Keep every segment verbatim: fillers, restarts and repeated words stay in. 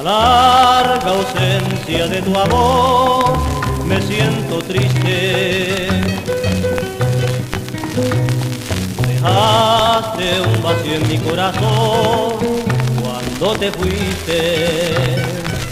larga ausencia de tu amor me siento triste. Dejaste un vacío en mi corazón cuando te fuiste.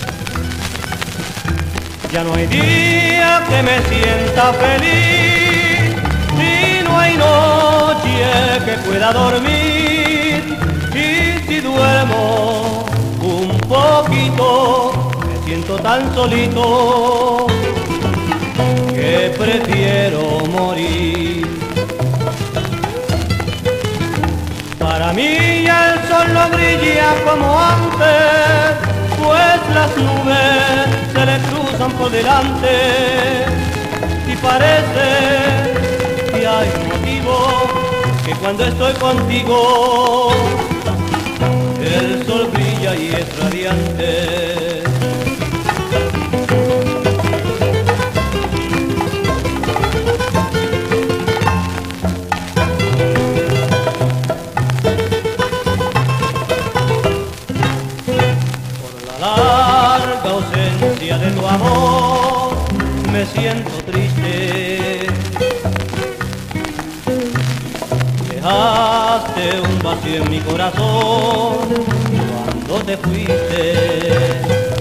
Ya no hay día que me sienta feliz y no hay noche que pueda dormir. Y si duermo un poquito me siento tan solito que prefiero morir. Para mí ya el sol no brilla como antes, pues las nubes se le cruzan por delante y parece que hay motivo que cuando estoy contigo el sol brilla y es radiante. Larga ausencia de tu amor me siento triste. Dejaste un vacío en mi corazón cuando te fuiste.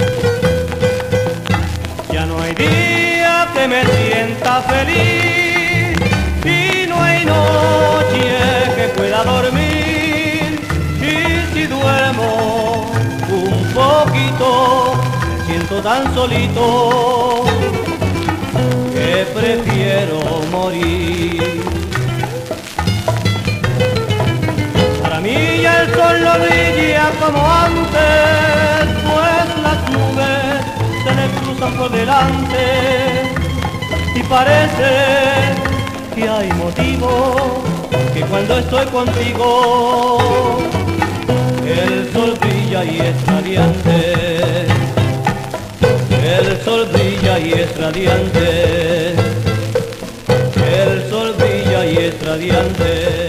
Ya no hay día que me sienta feliz y no hay noche que pueda dormir. Y si duermo un poquito me siento tan solito que prefiero morir. Para mí ya el sol no brilla como antes, pues las nubes se le cruzan por delante y parece que hay motivo que cuando estoy contigo el sol brilla y es radiante. El sol brilla y es radiante. El sol brilla y es radiante.